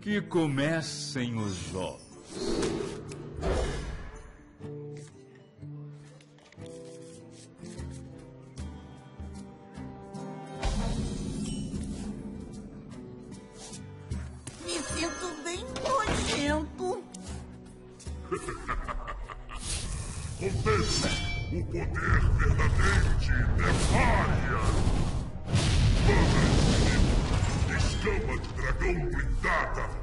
Que comecem os jogos. Me sinto bem nojento. Comece o poder verdadeiro de Nefária. Mana infinita, escama de dragão blindada.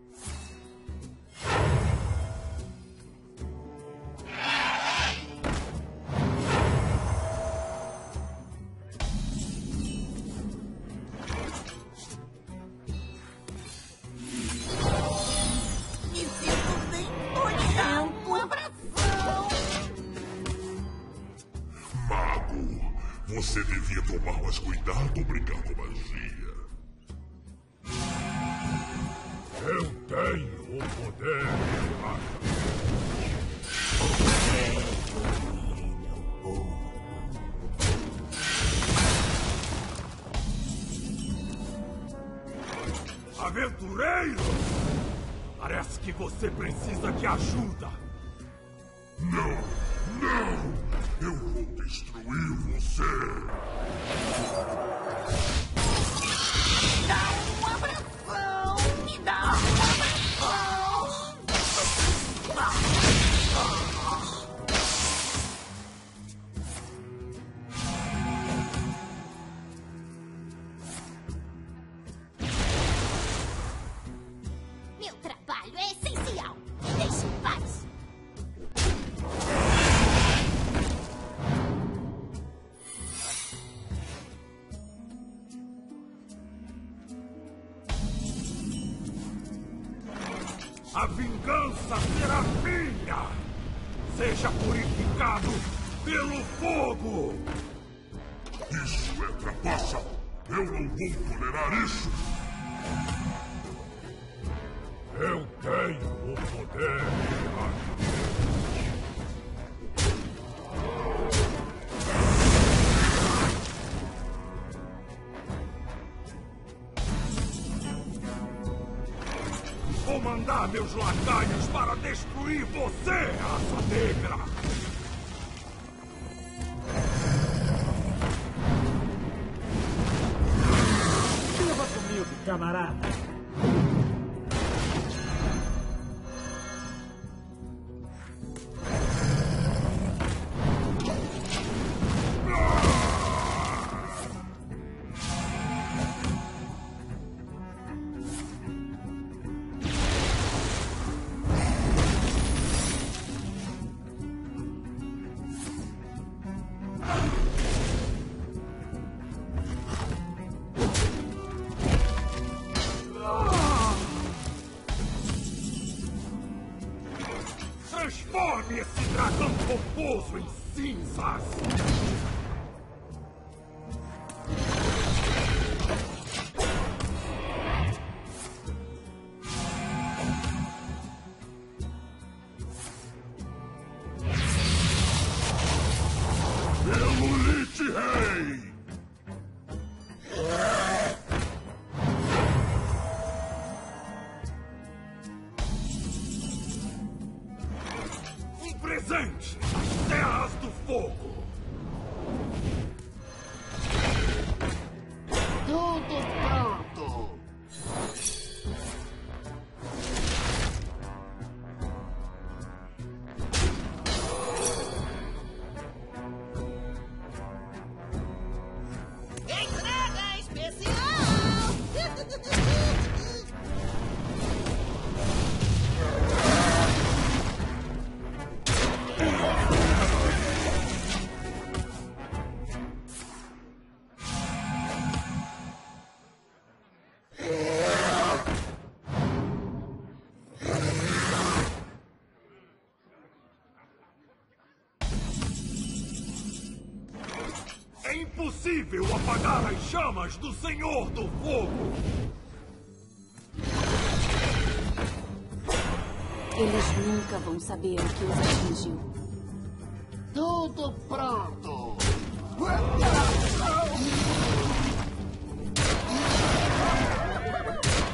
Me sinto bem nojento. Um abração. Mago, você devia tomar mais cuidado brincar com magia. Eu tenho o poder de magia. Aventureiro! Parece que você precisa de ajuda. Não, não! Eu vou destruir você! Dá um abração. Me dá um abração. Meu trabalho é essencial. Me deixe em paz. A vingança será minha! Seja purificado pelo fogo! Isso é trapaça! Eu não vou tolerar isso! Eu tenho o poder de magia. Vou mandar meus lacaios para destruir você, raça negra! Viva comigo, camarada! Transforme esse dragão pomposo em cinzas! Pelo Lich Rei! Um presente das terras do fogo! Tudo pronto! Entrega especial. É impossível apagar as chamas do Senhor do Fogo! Eles nunca vão saber o que os atingiu. Tudo pronto!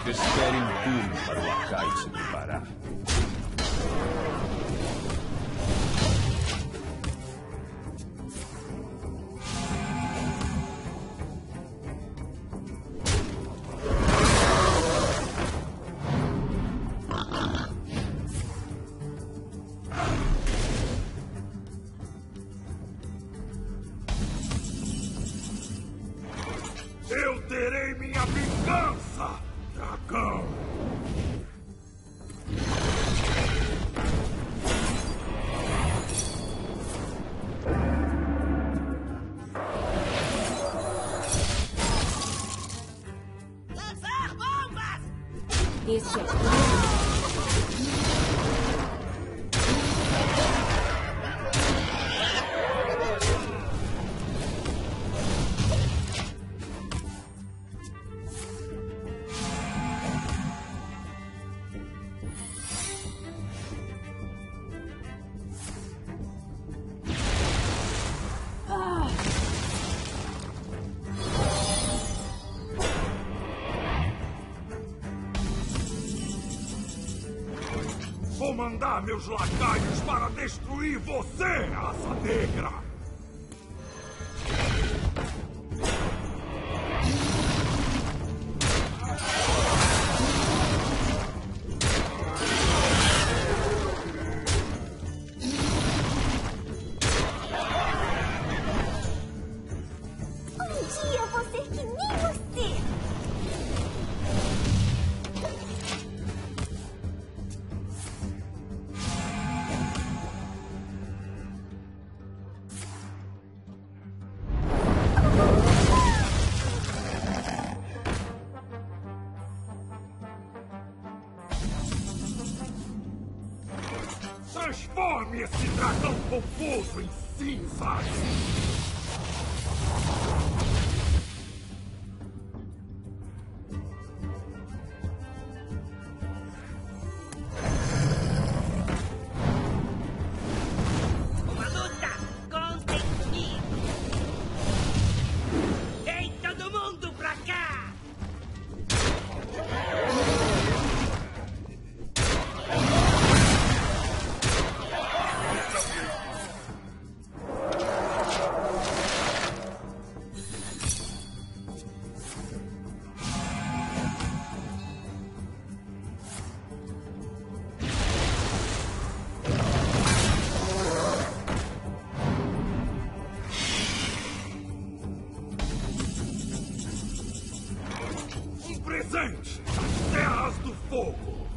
Espere um turno para o lacaio se preparar. Eu terei minha vingança, dragão! Lançar bombas! Este é Vou mandar meus lacaios para destruir você, Asa Negra! Um dia eu vou ser que nem você. Transforme esse dragão confuso em cinzas! Uma luta! Contem comigo! Vem todo mundo pra cá! Um presente das Terras do Fogo!